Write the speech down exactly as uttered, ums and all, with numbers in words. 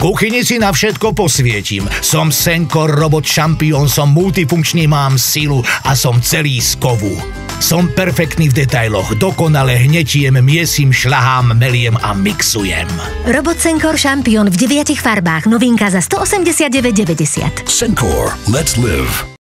kuchyni si na všetko posvietim. Som Senkor robot šampión, som multifunkčný, mám silu a som celý z kovu. Som perfektný v detailoch, dokonale hnetiem, miesím, šľahám, meliem a mixujem. Robot Senkor šampión v deviatich farbách, novinka za sto osemdesiatdeväť deväťdesiat. Senkor, let's live.